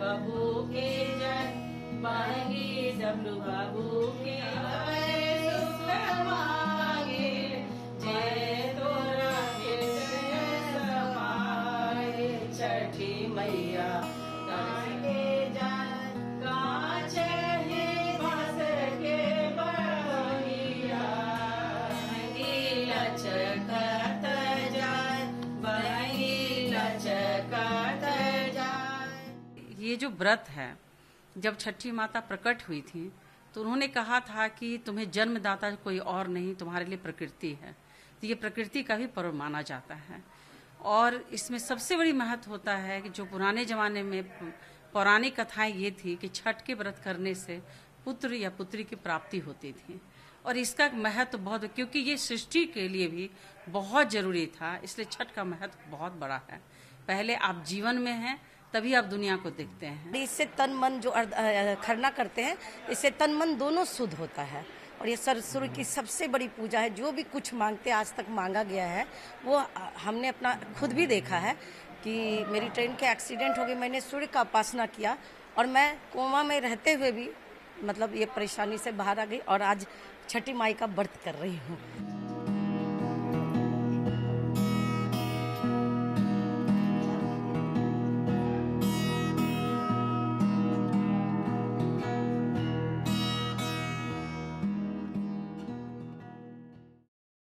बाबू के जय, मांगी डमरू बाबू के जय, सुख मांगे जय तोरा के जय समाए। छठी मैया के जय, कांच है बांस के बरौनिया, बहंगी लचकत जाय, बहंगी लचकत जाय। ये जो व्रत है, जब छठी माता प्रकट हुई थी तो उन्होंने कहा था कि तुम्हें जन्मदाता कोई और नहीं, तुम्हारे लिए प्रकृति है। तो ये प्रकृति का भी पर्व माना जाता है। और इसमें सबसे बड़ी महत्व होता है कि जो पुराने जमाने में पौराणिक कथाएं ये थी कि छठ के व्रत करने से पुत्र या पुत्री की प्राप्ति होती थी। और इसका महत्व बहुत, क्योंकि ये सृष्टि के लिए भी बहुत जरूरी था, इसलिए छठ का महत्व बहुत बड़ा है। पहले आप जीवन में हैं, तभी आप दुनिया को देखते हैं। इससे तन मन जो खरना करते हैं, इससे तन मन दोनों शुद्ध होता है। और ये सरस्वती की सबसे बड़ी पूजा है। जो भी कुछ मांगते आज तक मांगा गया है, वो हमने अपना खुद भी देखा है कि मेरी ट्रेन के एक्सीडेंट हो गई, मैंने सूर्य का उपासना किया और मैं कोमा में रहते हुए भी मतलब ये परेशानी से बाहर आ गई और आज छठी माई का व्रत कर रही हूँ।